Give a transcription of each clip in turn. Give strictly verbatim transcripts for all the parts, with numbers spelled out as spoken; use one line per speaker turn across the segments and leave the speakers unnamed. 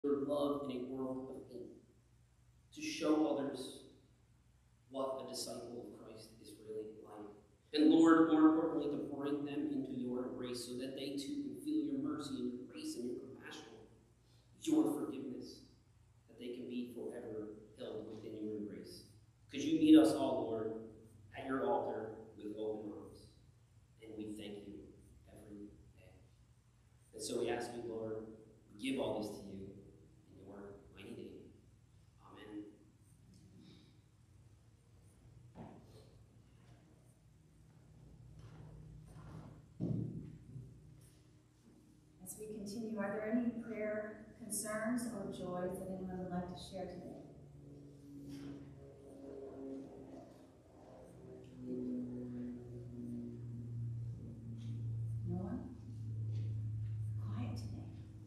your love in a world of hate, to show others what a disciple of Christ is really like. And Lord, more importantly, to bring them into your embrace so that they too can feel your mercy and your grace and your compassion, your forgiveness, that they can be forever held within your embrace. Could you meet us all, Lord, at your altar with open arms? And we thank you every day. And so we ask you, Lord, we give all this to you in your mighty name. Amen.
As we continue, are there any prayer concerns or joys that anyone would like to share today? No one? Quiet today.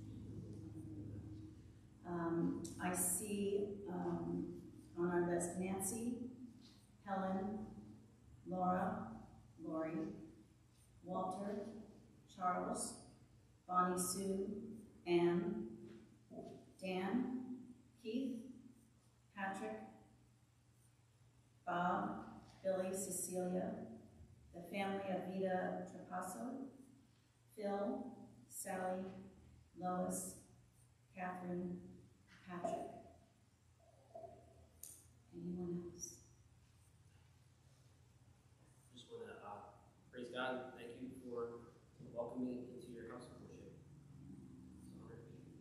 Um, I see um, on our list Nancy, Helen, Laura, Lori, Walter, Charles, Bonnie Sue, Anne, Dan, Keith, Patrick, Bob, Billy, Cecilia, the family of Vida Trapasso, Phil, Sally, Lois, Catherine, Patrick. Anyone else?
Just want to uh, praise God. Thank you for welcoming me into your house of worship. It's an honor to be here.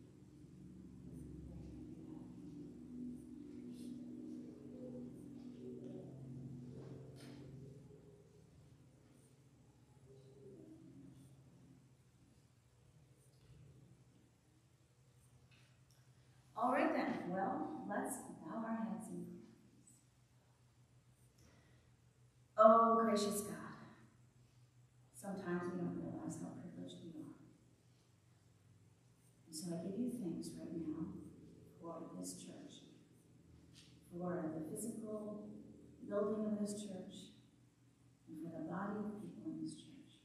All right then, well, let's bow our heads in prayer. Oh, gracious God, sometimes we don't realize how privileged we are. And so I give you thanks right now for this church, for the physical building of this church, and for the body of people in this church.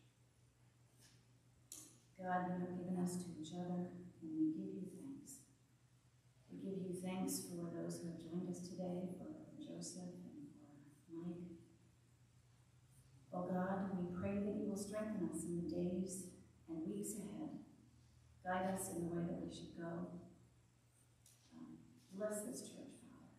God, you have given us to each other, and we give you thanks. We give you thanks for those who have joined us today, for Joseph and for Mike. Oh God, we pray that you will strengthen us in the days and weeks ahead. Guide us in the way that we should go. Um, bless this church, Father.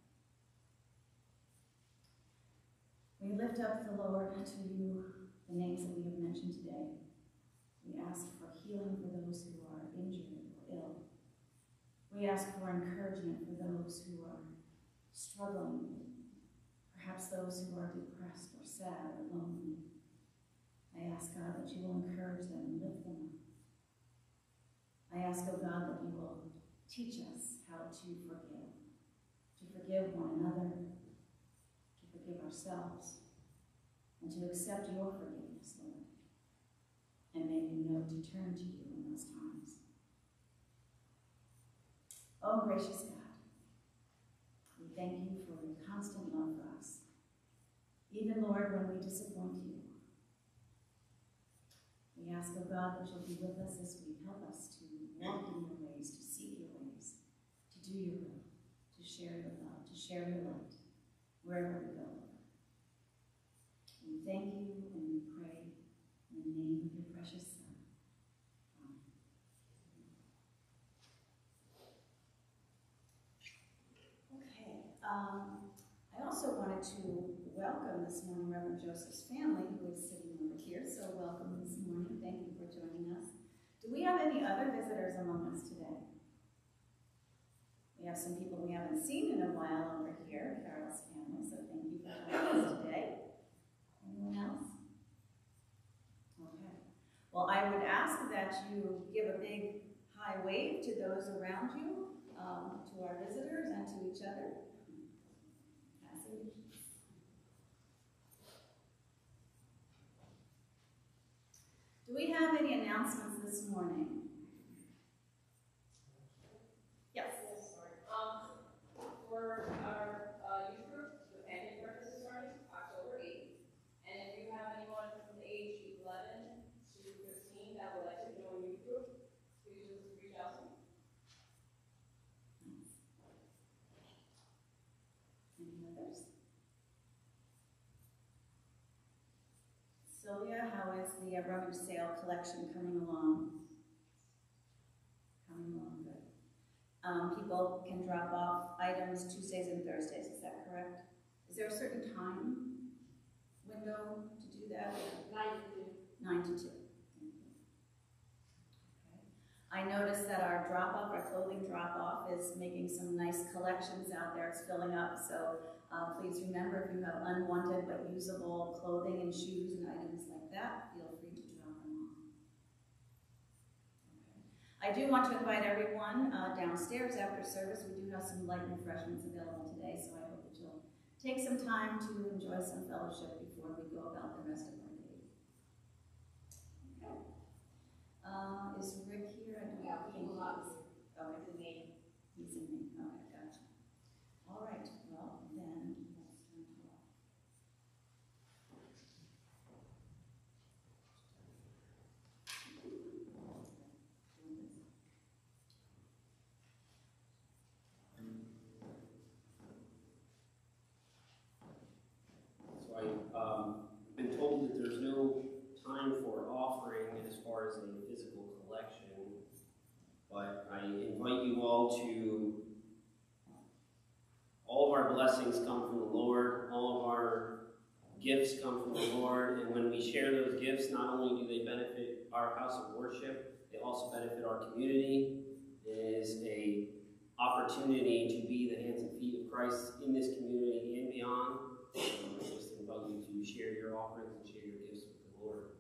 We lift up the Lord to you, the names that we have mentioned today. We ask for healing for those who are injured or ill. We ask for encouragement for those who are struggling, perhaps those who are depressed or sad or lonely. I ask, God, that you will encourage them and lift them up. I ask, oh God, that you will teach us how to forgive, to forgive one another, to forgive ourselves, and to accept your forgiveness, Lord. And may we know to turn to you in those times. Oh, gracious God, we thank you for your constant love for us, even, Lord, when we disappoint you. We ask, oh God, that you'll be with us this week. Help us to walk in your ways, to seek your ways, to do your will, to share your love, to share your light, wherever we go. We thank you and we pray in the name of your precious Son. Amen. Okay. Um, I also wanted to welcome this morning Reverend Joseph's family, who is sitting over here. So welcome this morning. Thank you for joining us. Do we have any other visitors among us today? We have some people we haven't seen in a while over here, Carol's family, so thank you for joining us today. Anyone else? Okay. Well, I would ask that you give a big high wave to those around you, um, to our visitors, and to each other. Do we have any announcements this morning? Yes.
Yes, sorry. Um, for our uh, youth group, the pancake breakfast is starting October eighth. And if you have anyone from the age eleven to fifteen that would like to join youth group, please just reach out to me.
have rummage sale collection coming along. Coming along good. Um, people can drop off items Tuesdays and Thursdays, is that correct? Is there a certain time window to do that?
Nine to two.
Nine to two. I noticed that our drop-off, our clothing drop-off is making some nice collections out there. It's filling up, so uh, please remember if you have unwanted but usable clothing and shoes and items like that, feel free to drop them off. Okay. I do want to invite everyone uh, downstairs after service. We do have some light refreshments available today, so I hope that you'll take some time to enjoy some fellowship before we go about the rest of our day. Okay. Uh, is Rick here? I don't
Yeah,
think
he will not.
is. Oh, it's in me. He's in me. Okay, gotcha. All right. Well, then let's turn to our.
So I, um, been told that there's no time for offering as far as a physical collection, but I invite you all to, all of our blessings come from the Lord, all of our gifts come from the Lord, and when we share those gifts, not only do they benefit our house of worship, they also benefit our community. It is a opportunity to be the hands and feet of Christ in this community and beyond. Um, I just invite you to share your offerings and share your gifts with the Lord.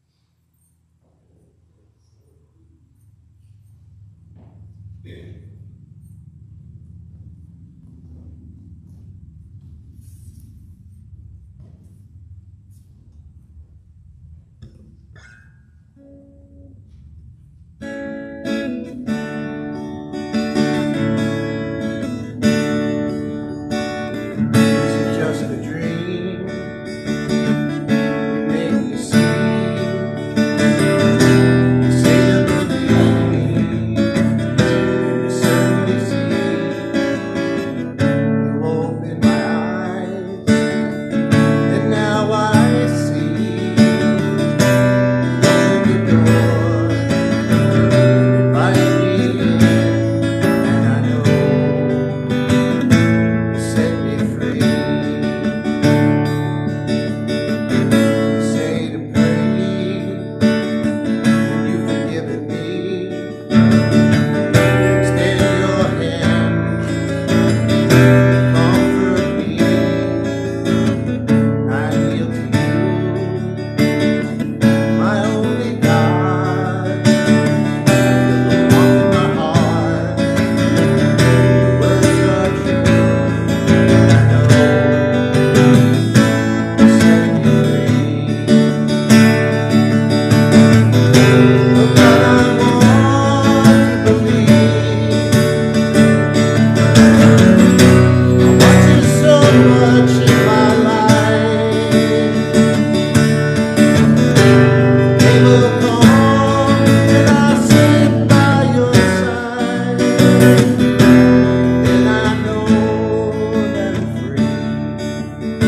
Just a dream you make me see. You say you believe me, and you certainly see. You open my eyes, and now I see. You open the door, and invite me in, and I know you set me free. Say to pray, and you've forgiven me. Extend your hand, comfort me. I kneel to you, my only God. Feel the warmth in my heart. Your words are true, and I know you set me free. Oh God, I want to believe. I want you so much in my life. Day will come and I'll sit by your side, and I know that I'm free.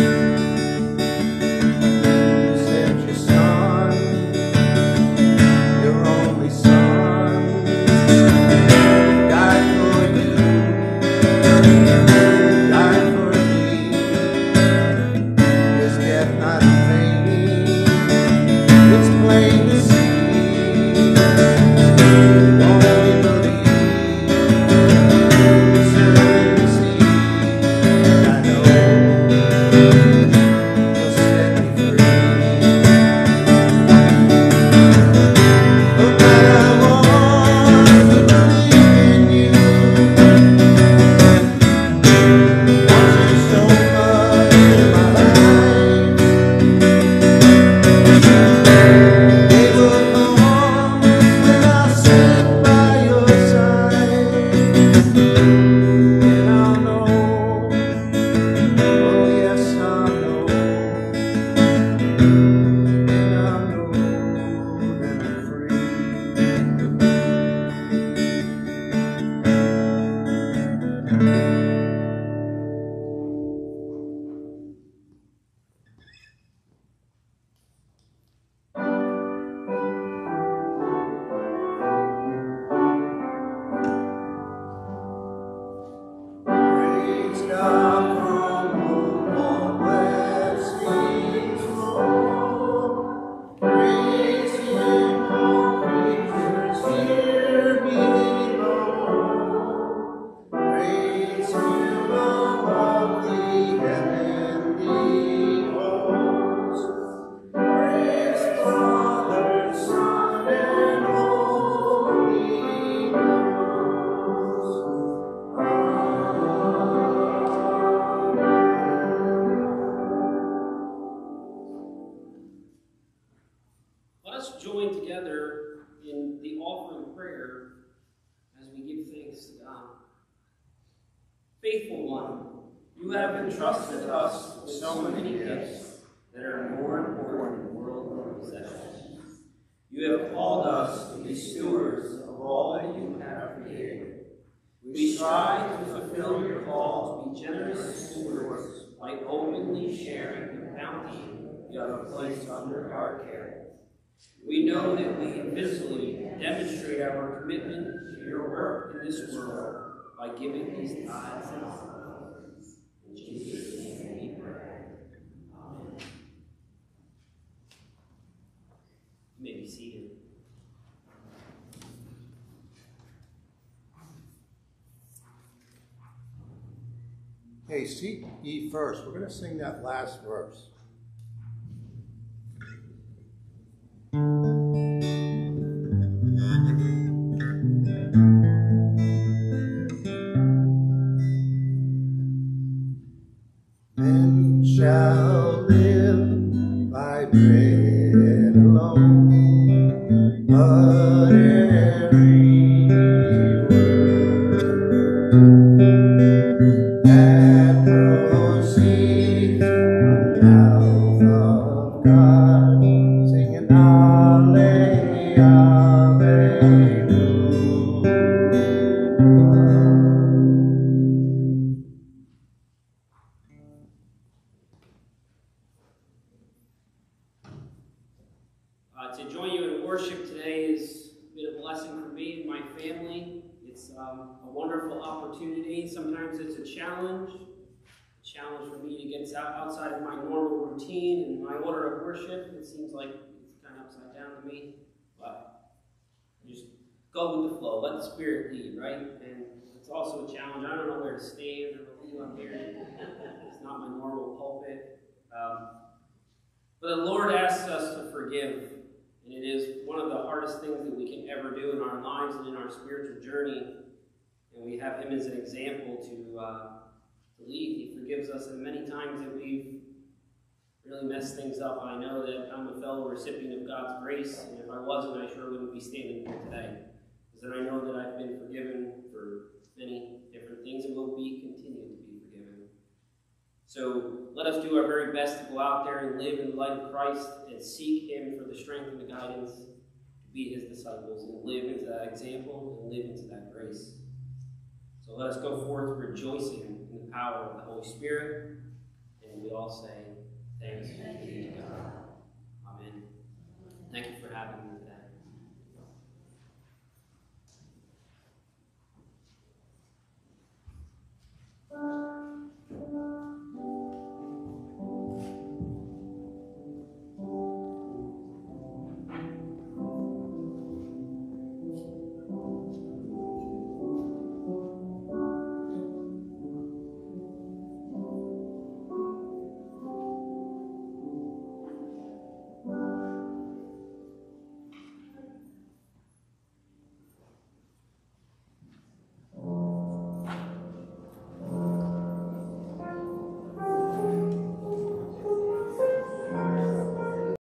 You sent your son, your only son. He died for you, he died for me. His death not in vain, it's plain to see. You only believe, you certainly see, and I know you'll set me free. Oh God, I want to believe in you. Want you so much in my life. Day will come when I'll sit by your side, and I'll know, oh yes I'll know, and I'll know that I'm free.
Faithful one, you have entrusted us with so many gifts that are more important than worldly possessions. You have called us to be stewards of all that you have created. We strive to fulfill your call to be generous stewards by openly sharing the bounty you have placed under our care. We know that we invisibly demonstrate our commitment to your work in this world by giving these tithes and offerings. In Jesus' name we pray. Amen. You may be seated.
Hey, seek ye first. We're going to sing that last verse. Men shall live by bread alone, but every word that proceeds from the mouth of God, singing Alleluia, Alleluia.
Uh, to join you in worship today has been a blessing for me and my family. It's um, a wonderful opportunity. Sometimes it's a challenge. A challenge for me to get out, outside of my normal routine and my order of worship. It seems like it's kind of upside down to me. But just go with the flow. Let the Spirit lead, right? And it's also a challenge. I don't know where to stand or who I'm here. It's not my normal pulpit. Um, but the Lord asks us to forgive. And it is one of the hardest things that we can ever do in our lives and in our spiritual journey. And we have him as an example to, uh, to lead. He forgives us, and many times that we've really messed things up. I know that I'm a fellow recipient of God's grace, and if I wasn't, I sure wouldn't be standing here today. Because then I know that I've been forgiven for many different things and will be continued to be forgiven. So let us do our very best to go out there and live in the light of Christ and seek him for the strength and the guidance to be his disciples and live into that example and live into that grace. So let us go forth rejoicing in the power of the Holy Spirit, and we all say, thanks be to God. Amen. Thank you for having me.